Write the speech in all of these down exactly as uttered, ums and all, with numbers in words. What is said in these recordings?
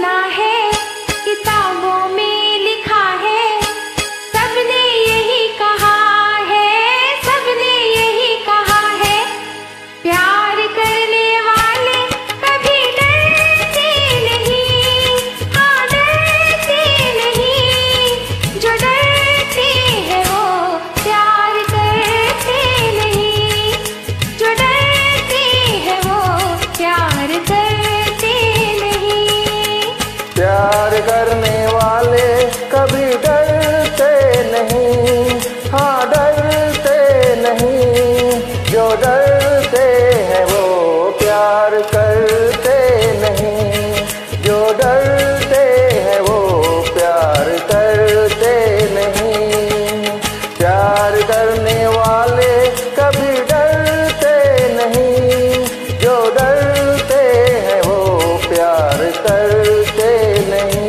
सुना है, किताबों में लिखा है, सबने यही कहा है, सबने यही कहा है, प्यार करने वाले कभी डरते नहीं, हाँ डरते नहीं, जो डरते हैं वो प्यार करते नहीं, जो डरते हैं वो प्यार करते नहीं। प्यार करने वाले कभी डरते नहीं, हाँ डरते नहीं, जो डरते हैं वो प्यार करते नहीं, जो डरते हैं वो प्यार करते नहीं। प्यार करने वाले कभी डरते नहीं, जो डरते हैं वो प्यार करते नहीं।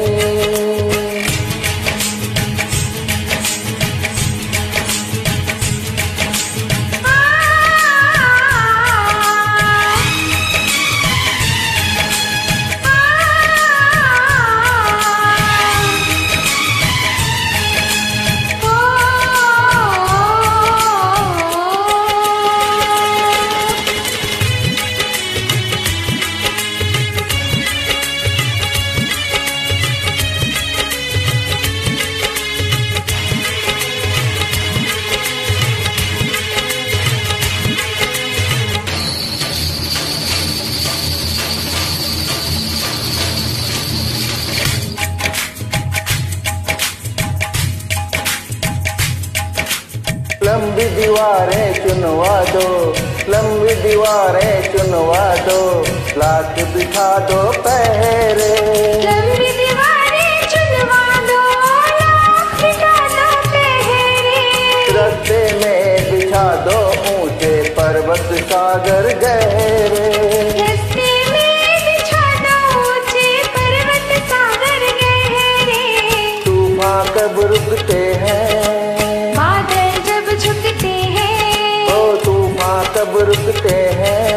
लंबी दीवारें चुनवा दो, लंबी दीवारें चुनवा दो, लाख बिठा दो पहरे। लंबी दीवारें चुनवा दो, लाख बिठा दो पहरे। रस्ते में बिछा दो ऊंचे पर्वत सागर गहरे। रस्ते में बिछा दो ऊंचे पर्वत सागर गहरे। तूफान कब रुकते हैं, बादल जब झुकते हैं, ओ तूफान कब रुकते हैं,